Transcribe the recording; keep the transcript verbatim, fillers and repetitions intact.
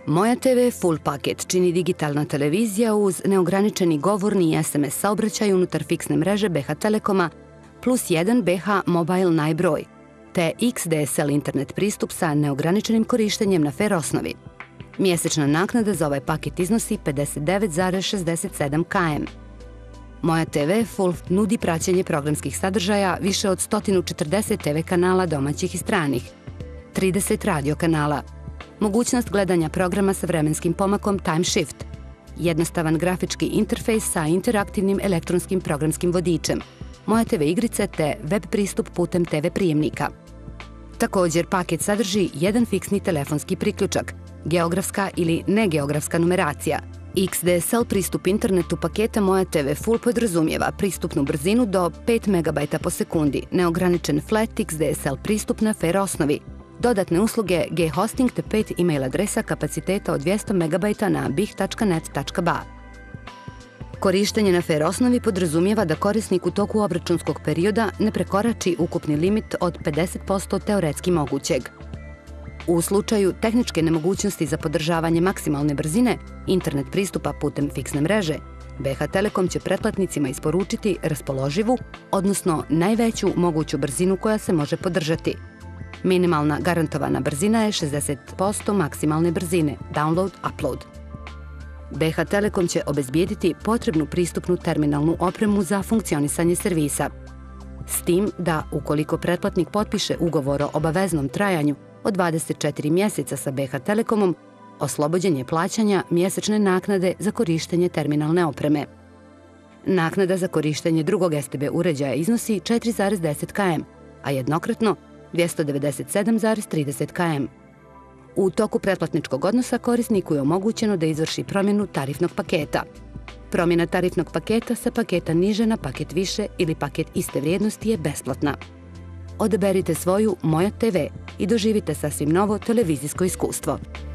Moja te ve Full paket čini digitalna televizija uz neograničeni govorni i es em es saobraćaj unutar fiksne mreže be ha Telekoma plus jedan be ha Mobile najbroj, te iks de es el internet pristup sa neograničenim korištenjem na fer osnovi. Mjesečna naknada za ovaj paket iznosi pedeset devet zarez šezdeset sedam km. Moja te ve Full nudi praćenje programskih sadržaja više od sto četrdeset te ve kanala domaćih i stranih, trideset radio kanala, mogućnost gledanja programa sa vremenskim pomakom Time Shift, jednostavan grafički interfejs sa interaktivnim elektronskim programskim vodičem, Moja te ve igrice te web pristup putem te ve prijemnika. Također, paket sadrži jedan fiksni telefonski priključak, geografska ili negeografska numeracija. iks de es el pristup internetu paketa Moja te ve Full podrazumijeva pristupnu brzinu do pet megabajta po sekundi, neograničen flat iks de es el pristup na fer osnovi, dodatne usluge G-hosting te pet e-mail adresa kapaciteta od dvjesto megabajta na bih tačka net tačka ba. Korištenje na fer osnovi podrazumijeva da korisnik u toku obračunskog perioda ne prekorači ukupni limit od pedeset posto teoretski mogućeg. U slučaju tehničke nemogućnosti za podržavanje maksimalne brzine internet pristupa putem fiksne mreže, be ha Telekom će pretplatnicima isporučiti raspoloživu, odnosno najveću moguću brzinu koja se može podržati. Minimalna garantovana brzina je šezdeset posto maksimalne brzine, download-upload. be ha Telekom će obezbijediti potrebnu pristupnu terminalnu opremu za funkcionisanje servisa. S tim da, ukoliko pretplatnik potpiše ugovor o obaveznom trajanju od dvadeset četiri mjeseca sa be ha Telekomom, oslobođen je plaćanja mjesečne naknade za korištenje terminalne opreme. Naknada za korištenje drugog es te be uređaja iznosi četiri zarez deset km, a jednokratno dvjesto devedeset sedam zarez trideset km. U toku pretplatničkog odnosa korisniku je omogućeno da izvrši promjenu tarifnog paketa. Promjena tarifnog paketa sa paketa niže na paket više ili paket iste vrijednosti je besplatna. Odaberite svoju Moja te ve i doživite sasvim novo televizijsko iskustvo.